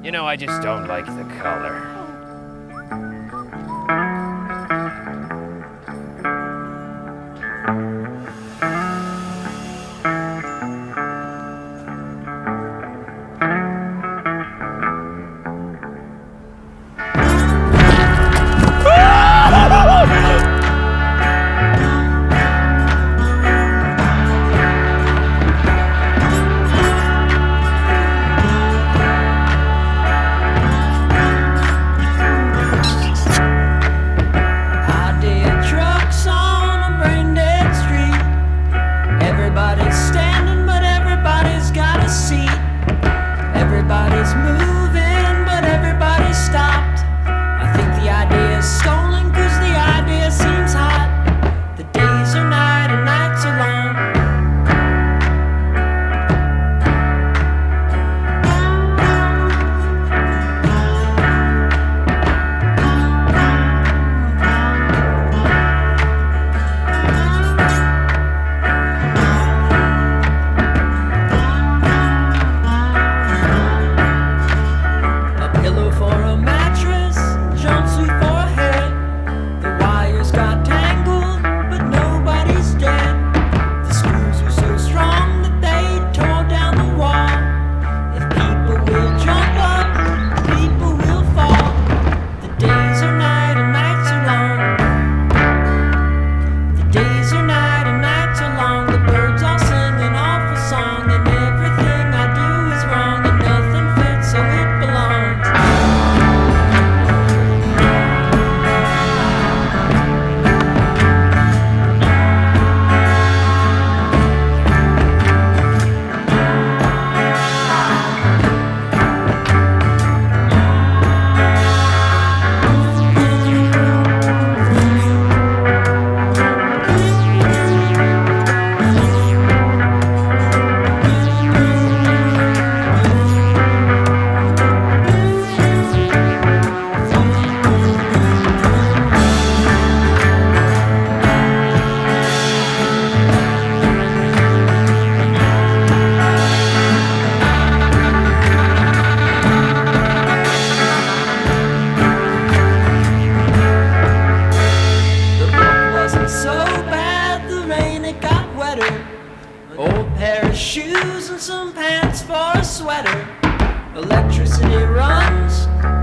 You know, I just don't like the color. Everybody's moving, but everybody's stopped. I think the idea is stolen, cause the idea seems hot. The days are night and nights are long. Old pair of shoes and some pants for a sweater. Electricity runs